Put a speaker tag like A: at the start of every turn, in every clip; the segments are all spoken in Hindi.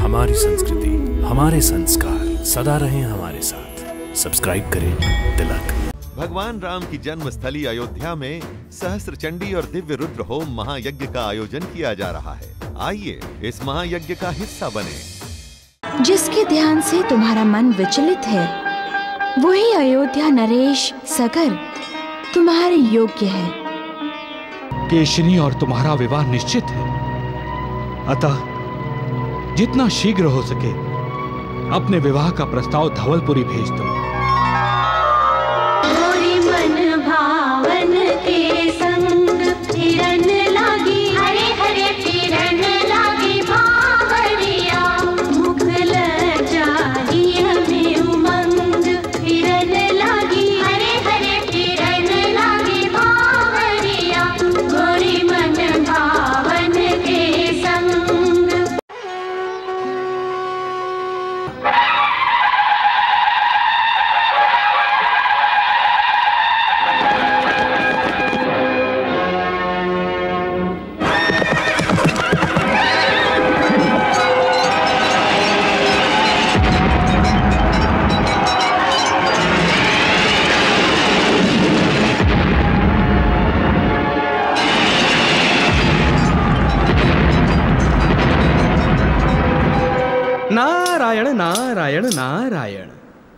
A: हमारी संस्कृति, हमारे संस्कार सदा रहें हमारे साथ। सब्सक्राइब करें तिलक।
B: भगवान राम की जन्मस्थली अयोध्या में सहस्त्र चंडी और दिव्य रुद्र होम महायज्ञ का आयोजन किया जा रहा है। आइए इस महायज्ञ का हिस्सा बने।
C: जिसके ध्यान से तुम्हारा मन विचलित है, वही अयोध्या नरेश सगर तुम्हारे योग्य है।
D: केशनी और तुम्हारा विवाह निश्चित है, अतः जितना शीघ्र हो सके अपने विवाह का प्रस्ताव धवलपुरी भेज दो।
E: मन भावन के संग किरण लागी, हरे हरे किरण लागी भावरिया, मुख लजाई हमें उमंग, किरण लागी, हरे हरे किरण लागी भावरिया, गोरी मन भावन के संग।
D: नारायण नारायण नारायण।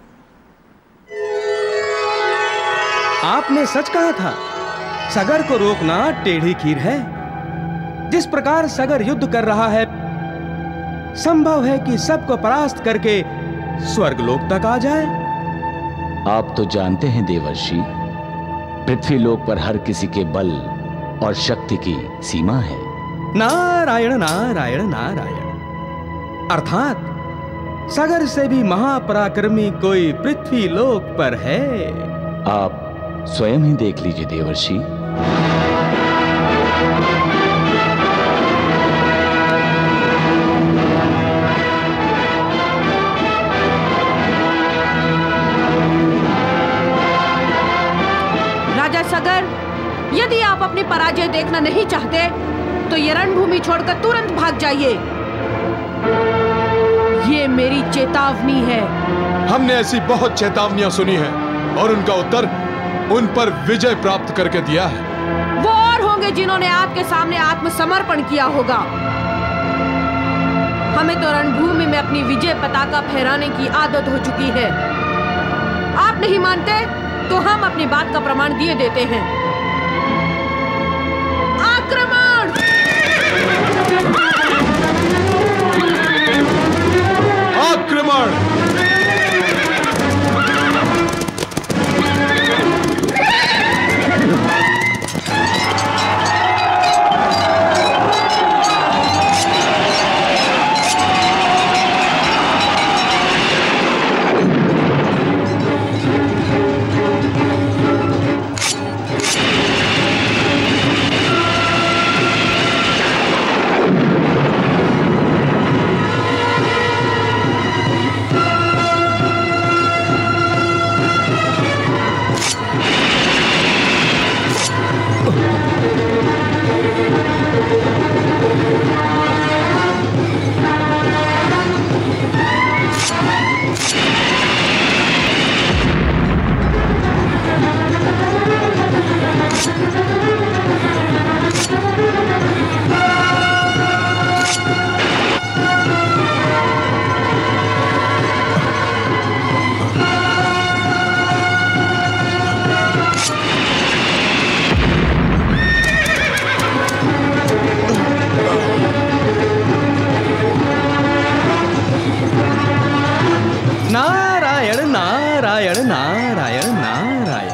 D: आपने सच कहा था, सगर को रोकना टेढ़ी खीर है। जिस प्रकार सगर युद्ध कर रहा है, संभव है कि सबको परास्त करके स्वर्गलोक तक आ जाए।
F: आप तो जानते हैं देवर्षि, पृथ्वीलोक पर हर किसी के बल और शक्ति की सीमा है।
D: नारायण नारायण नारायण। अर्थात सगर से भी महापराक्रमी कोई पृथ्वी लोक पर है।
F: आप स्वयं ही देख लीजिए देवर्षि।
G: राजा सगर, यदि आप अपनी पराजय देखना नहीं चाहते तो ये रणभूमि छोड़कर तुरंत भाग जाइए। ये मेरी चेतावनी है।
H: हमने ऐसी बहुत चेतावनियां सुनी हैं और उनका उत्तर उन पर विजय प्राप्त करके दिया है।
G: वो और होंगे जिन्होंने आपके सामने आत्मसमर्पण किया होगा। हमें तो रणभूमि में अपनी विजय पताका फहराने की आदत हो चुकी है। आप नहीं मानते तो हम अपनी बात का प्रमाण दिए देते हैं। आक्रमण!
H: आक्रमण!
D: नारायण नारायण नारायण नारायण।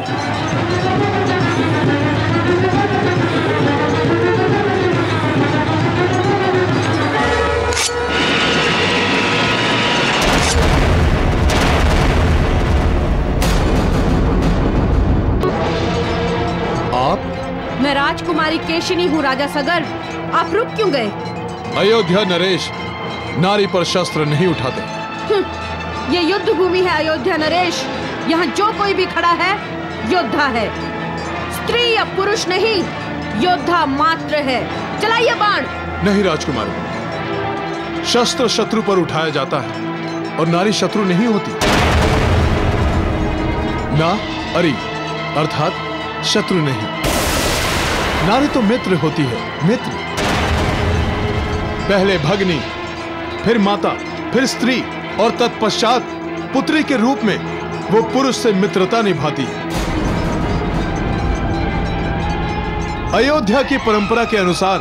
H: आप?
G: मैं राजकुमारी केशिनी हूँ राजा सगर। आप रुक क्यों गए?
H: अयोध्या नरेश नारी पर शस्त्र नहीं उठाते।
G: ये युद्ध भूमि है अयोध्या नरेश। यहाँ जो कोई भी खड़ा है योद्धा है। स्त्री या पुरुष नहीं, योद्धा मात्र है। चलाइए बाण।
H: नहीं राजकुमारी, शस्त्र शत्रु पर उठाया जाता है और नारी शत्रु नहीं होती। ना अरि अर्थात शत्रु नहीं। नारी तो मित्र होती है, मित्र। पहले भगनी, फिर माता, फिर स्त्री और तत्पश्चात पुत्री के रूप में वो पुरुष से मित्रता निभाती है। अयोध्या की परंपरा के अनुसार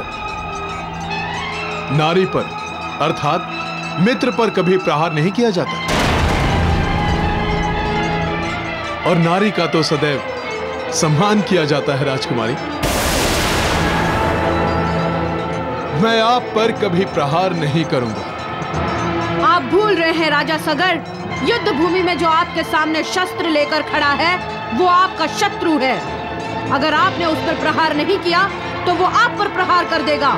H: नारी पर अर्थात मित्र पर कभी प्रहार नहीं किया जाता और नारी का तो सदैव सम्मान किया जाता है। राजकुमारी, मैं आप पर कभी प्रहार नहीं करूंगा।
G: आप भूल रहे हैं राजा सगर, युद्ध भूमि में जो आपके सामने शस्त्र लेकर खड़ा है वो आपका शत्रु है। अगर आपने उस पर प्रहार नहीं किया तो वो आप पर प्रहार कर देगा।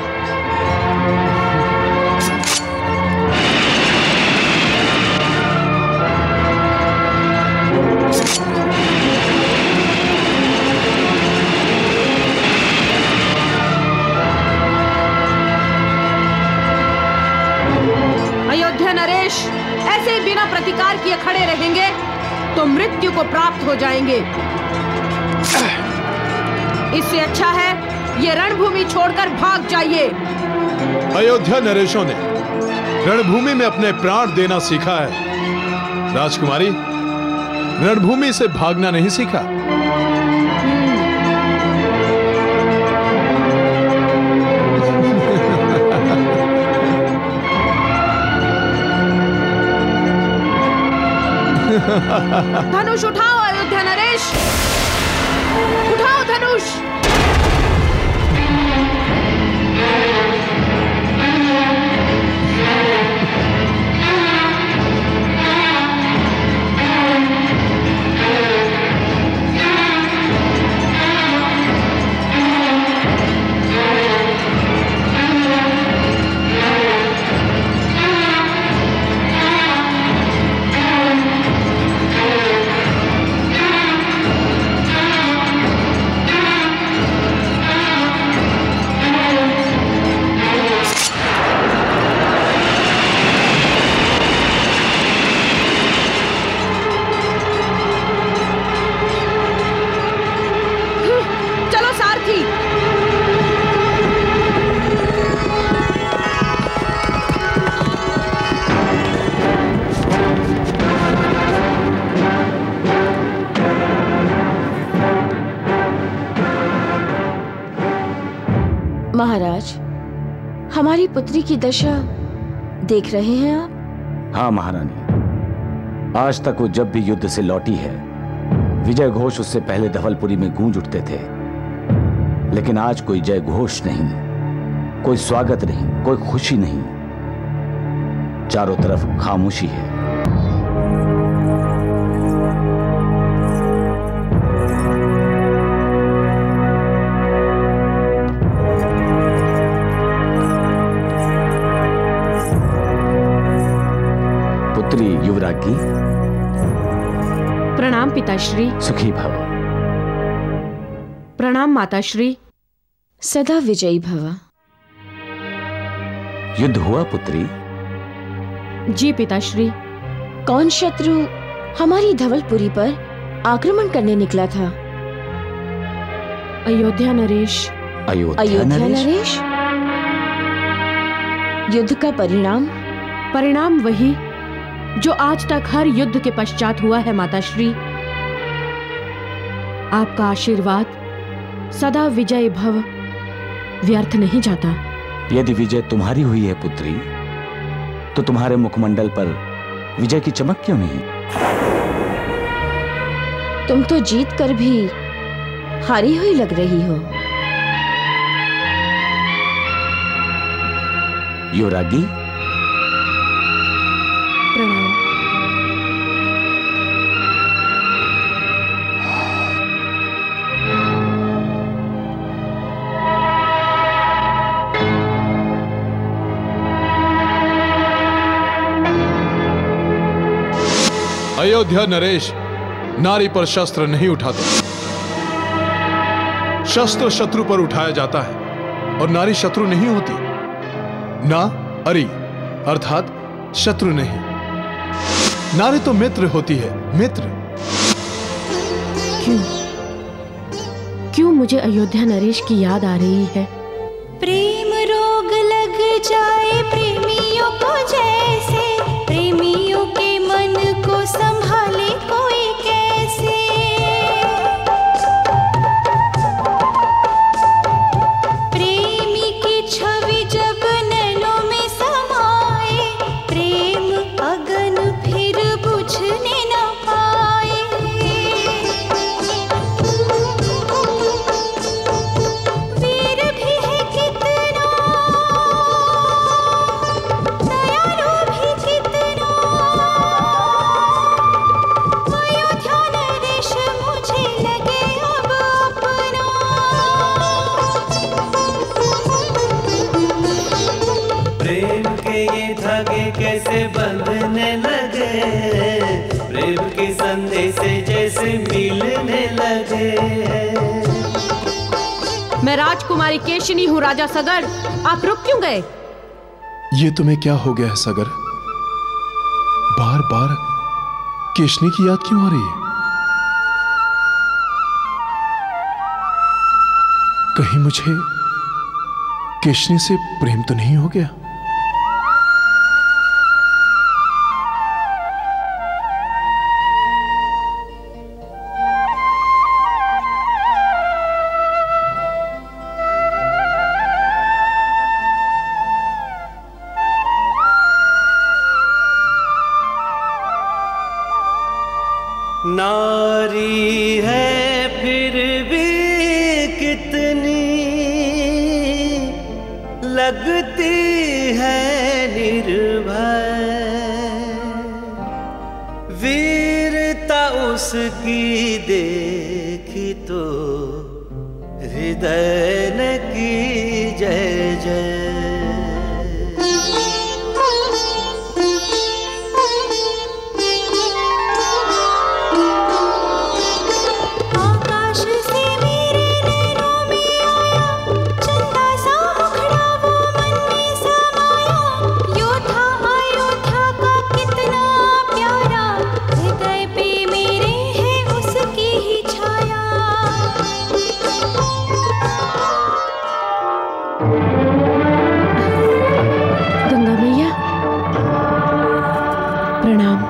G: अयोध्या नरेश ऐसे ही बिना प्रतिकार किए खड़े रहेंगे तो मृत्यु को प्राप्त हो जाएंगे। इससे अच्छा है ये रणभूमि छोड़कर भाग जाइए।
H: अयोध्या नरेशों ने रणभूमि में अपने प्राण देना सीखा है। राजकुमारी, रणभूमि से भागना नहीं सीखा।
G: धनुष उठाओ अयोध्या नरेश, उठाओ धनुष।
C: महाराज, हमारी पुत्री की दशा देख रहे हैं आप?
F: हाँ महारानी, आज तक वो जब भी युद्ध से लौटी है विजय घोष उससे पहले धवलपुरी में गूंज उठते थे, लेकिन आज कोई जय घोष नहीं, कोई स्वागत नहीं, कोई खुशी नहीं। चारों तरफ खामोशी है। पुत्री युवरागी,
G: प्रणाम पिताश्री।
F: सुखी भव।
G: प्रणाम माताश्री।
C: सदा विजयी भव।
F: युद्ध हुआ पुत्री?
G: जी पिताश्री।
C: कौन शत्रु हमारी धवलपुरी पर आक्रमण करने निकला था?
G: अयोध्या नरेश।
C: अयोध्या नरेश? युद्ध का परिणाम
G: वही जो आज तक हर युद्ध के पश्चात हुआ है माताश्री। आपका आशीर्वाद सदा विजय भव व्यर्थ नहीं जाता।
F: यदि विजय तुम्हारी हुई है पुत्री, तो तुम्हारे मुखमंडल पर विजय की चमक क्यों नहीं?
C: तुम तो जीत कर भी हारी हुई लग रही हो।
F: युवरागी,
G: प्रणाम।
H: अयोध्या नरेश नारी पर शस्त्र नहीं उठाते। शस्त्र शत्रु पर उठाया जाता है और नारी शत्रु नहीं होती। ना अरि अर्थात शत्रु नहीं। नारी तो मित्र होती है, मित्र।
G: क्यों मुझे अयोध्या नरेश की याद आ रही है?
E: प्रेम रोग लग जाए प्रेमियों को, जैसे प्रेमियों के मन को संभाले कोई कैसे। प्रेमी की छवि जब नैनों में समाए, प्रेम अगन फिर बुझने न पाए। वीर भी है कितना, दयालु भी कितना, अयोध्या नरेश मुझे लगे अब अपना।
I: प्रेम के ये धागे कैसे बंधने लगे, प्रेम के संदेश जैसे मिलने लगे।
G: मैं राजकुमारी केशिनी हूँ राजा सगर, आप रुक क्यों गए?
H: ये तुम्हें क्या हो गया है सगर? बार बार केशनी की याद क्यों आ रही है? कहीं मुझे केशनी से प्रेम तो नहीं हो गया?
I: नारी है फिर भी कितनी लगती है निर्भय, वीरता उसकी देखी तो हृदय न की जय जय।
E: आकाश से मेरे नैनों में आया, चंदा सा मुखड़ा वो मन में समाया। योद्धा अयोध्या का कितना प्यारा, हृदय पे मेरे है उसकी ही छाया।
G: गंगा मैया प्रणाम।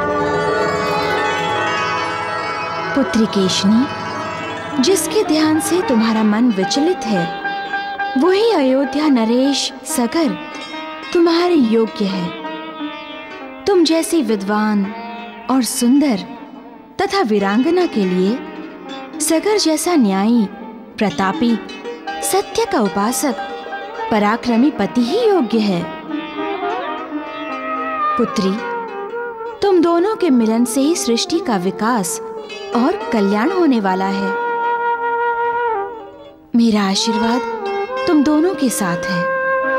C: पुत्री केशनी, जिसके ध्यान से तुम्हारा मन विचलित है, वही अयोध्या नरेश सगर तुम्हारे योग्य है। तुम जैसी विद्वान और सुंदर तथा वीरांगना के लिए सगर जैसा न्यायी, प्रतापी, सत्य का उपासक, पराक्रमी पति ही योग्य है। पुत्री, तुम दोनों के मिलन से ही सृष्टि का विकास और कल्याण होने वाला है। मेरा आशीर्वाद तुम दोनों के साथ है।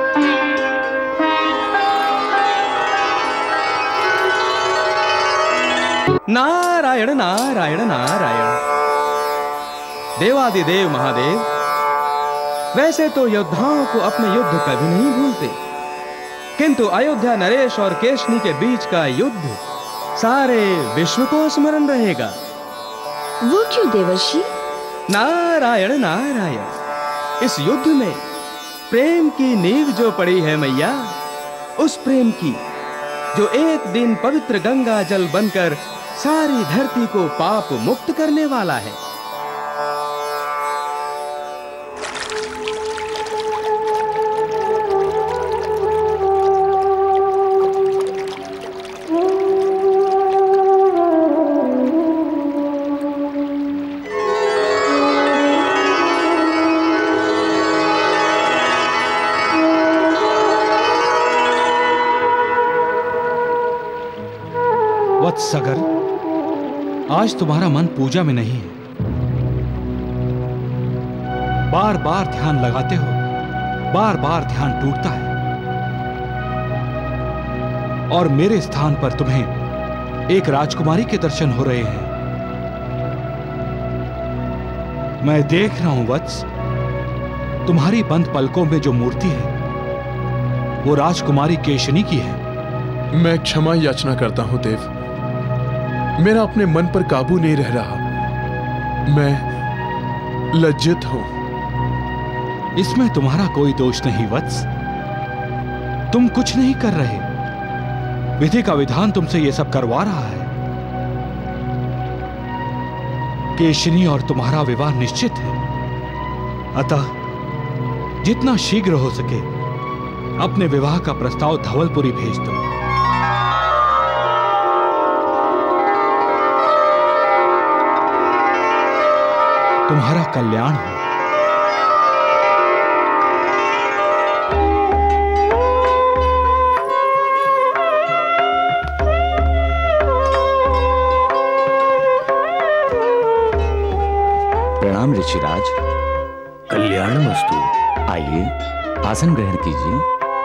D: नारायण नारायण नारायण। देवादिदेव महादेव, वैसे तो योद्धाओं को अपने युद्ध कभी नहीं भूलते, किंतु अयोध्या नरेश और केशनी के बीच का युद्ध सारे विश्व को स्मरण रहेगा।
C: वो क्यों देवर्षि?
D: नारायण नारायण। इस युद्ध में प्रेम की नींव जो पड़ी है मैया, उस प्रेम की जो एक दिन पवित्र गंगा जल बनकर सारी धरती को पाप मुक्त करने वाला है।
J: सगर, आज तुम्हारा मन पूजा में नहीं है। बार बार ध्यान लगाते हो, बार बार ध्यान टूटता है, और मेरे स्थान पर तुम्हें एक राजकुमारी के दर्शन हो रहे हैं। मैं देख रहा हूं वत्स, तुम्हारी बंद पलकों में जो मूर्ति है वो राजकुमारी केशनी की है।
H: मैं क्षमा याचना करता हूं देव, मेरा अपने मन पर काबू नहीं रह रहा। मैं लज्जित हूं।
J: इसमें तुम्हारा कोई दोष नहीं वत्स। तुम कुछ नहीं कर रहे, विधि का विधान तुमसे यह सब करवा रहा है। केशनी और तुम्हारा विवाह निश्चित है, अतः जितना शीघ्र हो सके अपने विवाह का प्रस्ताव धवलपुरी भेज दो। तुम्हारा कल्याण हो।
F: प्रणाम ऋषिराज।
A: कल्याणमस्तु।
F: आइए आसन ग्रहण कीजिए।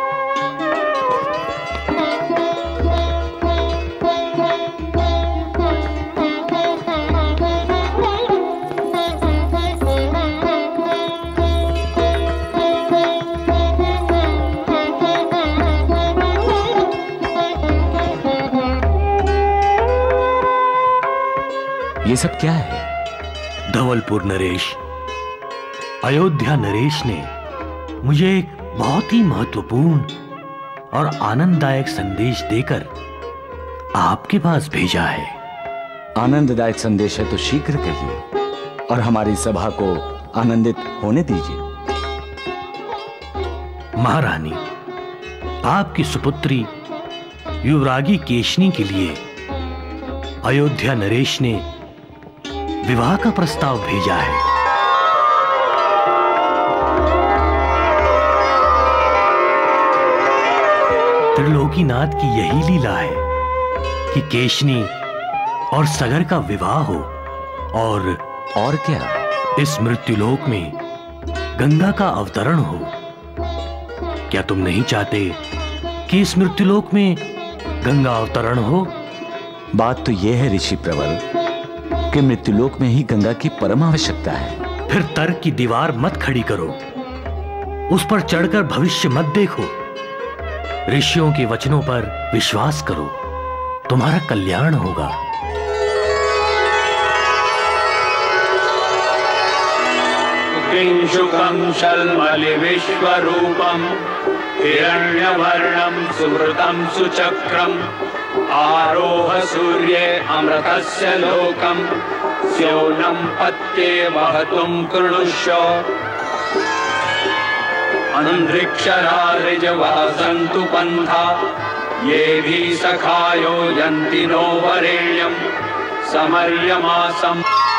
F: ये सब क्या है?
A: धवलपुर नरेश, अयोध्या नरेश ने मुझे एक बहुत ही महत्वपूर्ण और आनंददायक संदेश देकर आपके पास भेजा है।
F: आनंददायक संदेश है तो शीघ्र कहिए और हमारी सभा को आनंदित होने दीजिए।
A: महारानी, आपकी सुपुत्री युवरागी केशनी के लिए अयोध्या नरेश ने विवाह का प्रस्ताव भेजा है। त्रिलोकीनाथ की यही लीला है कि केशनी और सगर का विवाह हो और
F: क्या
A: इस मृत्युलोक में गंगा का अवतरण हो। क्या तुम नहीं चाहते कि इस मृत्युलोक में गंगा अवतरण हो?
F: बात तो यह है ऋषि प्रवर कि मृत्युलोक में ही गंगा की परम आवश्यकता है।
A: फिर तर्क की दीवार मत खड़ी करो, उस पर चढ़कर भविष्य मत देखो। ऋषियों के वचनों पर विश्वास करो, तुम्हारा कल्याण होगा।
K: किंशुकं शल्मलि विश्वरूपं हिरण्यवर्णं सुवृतं सुचक्रम् आरोह सूर्ये अमृतस्य लोकं स्योनं पत्ये वहतुं कृणुष्व अंध्रिक्षरारिजवासन्तु पन्था ये भी सखायो यन्ति नो वरेण्यं समर्यमासम्।